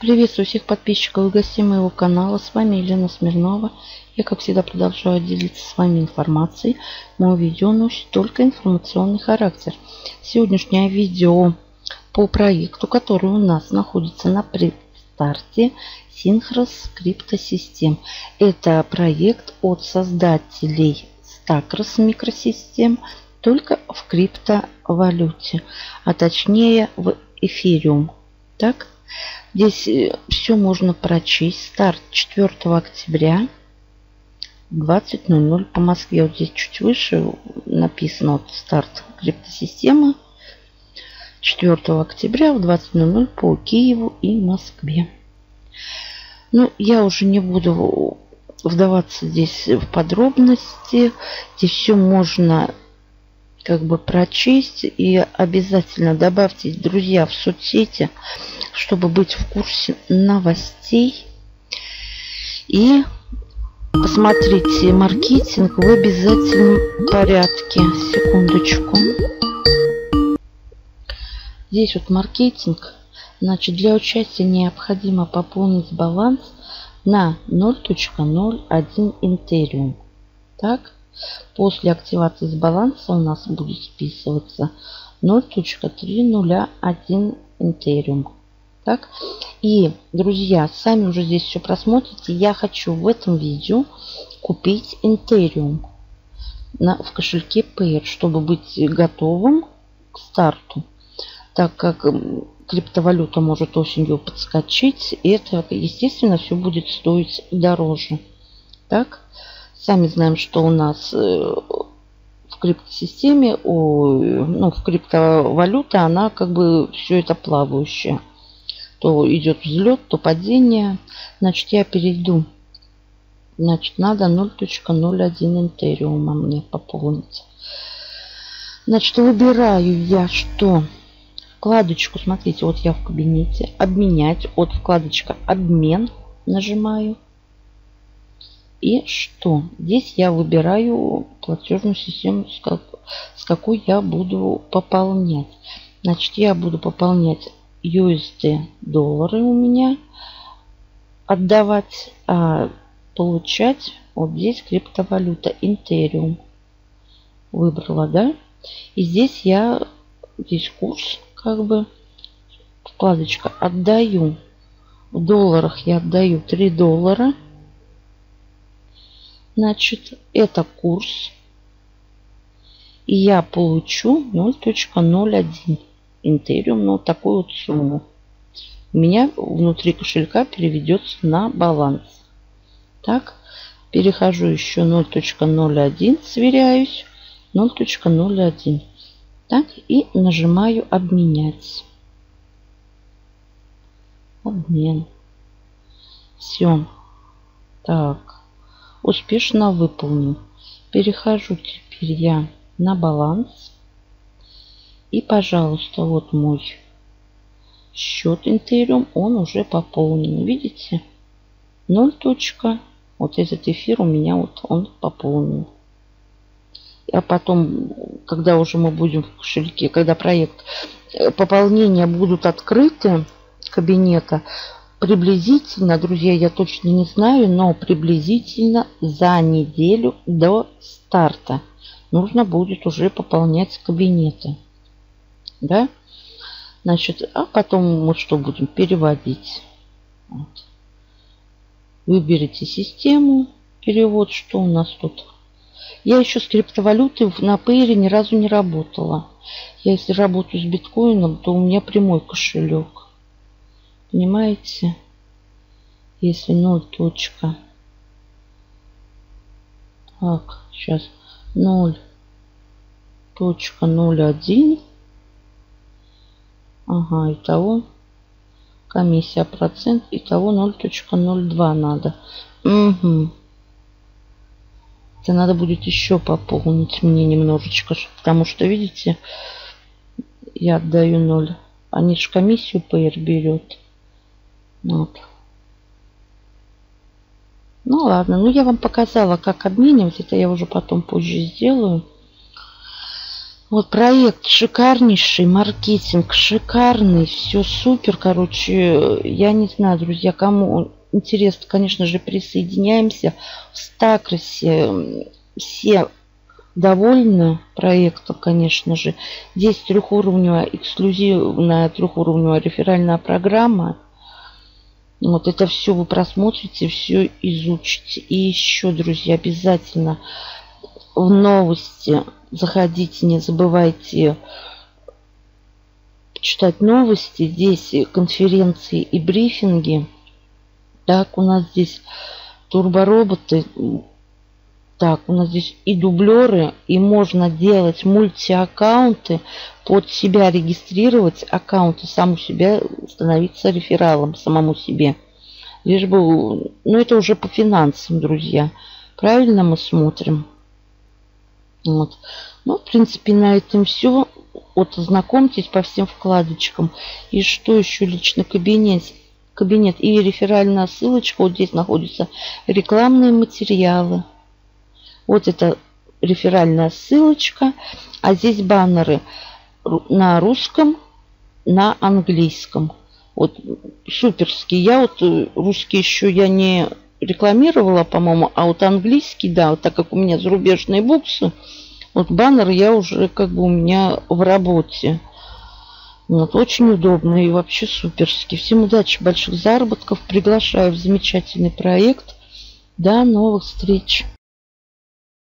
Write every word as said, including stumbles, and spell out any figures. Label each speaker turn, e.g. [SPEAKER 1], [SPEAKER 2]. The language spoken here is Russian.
[SPEAKER 1] Приветствую всех подписчиков и гостей моего канала. С вами Елена Смирнова. Я, как всегда, продолжаю делиться с вами информацией. Мое видео носит только информационный характер. Сегодняшнее видео по проекту, который у нас находится на предстарте, Synchros Криптосистем. Это проект от создателей Stakros микросистем, только в криптовалюте, а точнее в эфириум. Так, здесь все можно прочесть. Старт четвёртого октября, двадцать ноль ноль по Москве. Вот здесь чуть выше написано вот старт криптосистемы четвёртого октября в двадцать ноль ноль по Киеву и Москве. Ну, я уже не буду вдаваться здесь в подробности. Здесь все можно как бы прочесть. И обязательно добавьте друзья в соцсети, чтобы быть в курсе новостей. И посмотрите маркетинг в обязательном порядке. Секундочку. Здесь вот маркетинг. Значит, для участия необходимо пополнить баланс на ноль точка ноль один Ethereum. Так, после активации с баланса у нас будет списываться ноль точка триста один Ethereum. Так, и, друзья, сами уже здесь все просмотрите. Я хочу в этом видео купить Ethereum на, в кошельке Payeer, чтобы быть готовым к старту. Так как криптовалюта может осенью подскочить, и это, естественно, все будет стоить дороже. Так, сами знаем, что у нас в криптосистеме, ну, в криптовалюта, она как бы все это плавающее. То идет взлет, то падение. Значит, я перейду. Значит, надо ноль точка ноль один Ethereum мне пополнить. Значит, выбираю я что? Вкладочку, смотрите, вот я в кабинете. Обменять. От вкладочка обмен нажимаю. И что? Здесь я выбираю платежную систему, с, как, с какой я буду пополнять. Значит, я буду пополнять ю эс ди доллары у меня. Отдавать, а получать вот здесь криптовалюта Ethereum. Выбрала, да? И здесь я, здесь курс, как бы, вкладочка отдаю. В долларах я отдаю три доллара. Значит, это курс. И я получу ноль точка ноль один Ethereum, ну, такую вот сумму. У меня внутри кошелька переведется на баланс. Так, перехожу еще ноль точка ноль один, сверяюсь. ноль точка ноль один. Так, и нажимаю обменять. Обмен. Все. Так. Успешно выполнен. Перехожу теперь я на баланс. И, пожалуйста, вот мой счет Ethereum. Он уже пополнен. Видите? ноль. Вот этот эфир у меня вот он пополнен. А потом, когда уже мы будем в кошельке, когда проект пополнения будут открыты кабинета, приблизительно, друзья, я точно не знаю, но приблизительно за неделю до старта нужно будет уже пополнять кабинеты. Да? Значит, а потом мы что будем переводить? Вот. Выберите систему, перевод, что у нас тут. Я еще с криптовалютой на Payeer ни разу не работала. Я если работаю с биткоином, то у меня прямой кошелек. Понимаете? Если ноль точка. Так, сейчас ноль точка ноль один. Ага, итого комиссия процент. Итого ноль точка ноль два надо. Угу. Это надо будет еще пополнить мне немножечко. Потому что, видите, я отдаю ноль. Они же комиссию Payeer берет. Вот. Ну ладно, ну я вам показала, как обменивать. Это я уже потом позже сделаю. Вот проект шикарнейший, маркетинг шикарный, все супер, короче, я не знаю, друзья, кому интересно, конечно же, присоединяемся. В Стакросе все довольны проектом, конечно же. Здесь трехуровневая, эксклюзивная трехуровневая реферальная программа. Вот это все вы просмотрите, все изучите. И еще, друзья, обязательно в новости заходите, не забывайте читать новости. Здесь конференции и брифинги. Так, у нас здесь турбороботы. Так, у нас здесь и дублеры, и можно делать мультиаккаунты, под себя регистрировать аккаунты, сам у себя становиться рефералом самому себе. Лишь бы, ну это уже по финансам, друзья. Правильно мы смотрим? Вот. Ну, в принципе, на этом все. Вот, ознакомьтесь по всем вкладочкам. И что еще лично кабинет? Кабинет и реферальная ссылочка. Вот здесь находятся рекламные материалы. Вот это реферальная ссылочка. А здесь баннеры на русском, на английском. Вот суперские. Я вот русский еще я не рекламировала, по-моему, а вот английский, да, вот так как у меня зарубежные буксы, вот баннер я уже как бы у меня в работе. Вот, очень удобно и вообще суперский. Всем удачи, больших заработков. Приглашаю в замечательный проект. До новых встреч.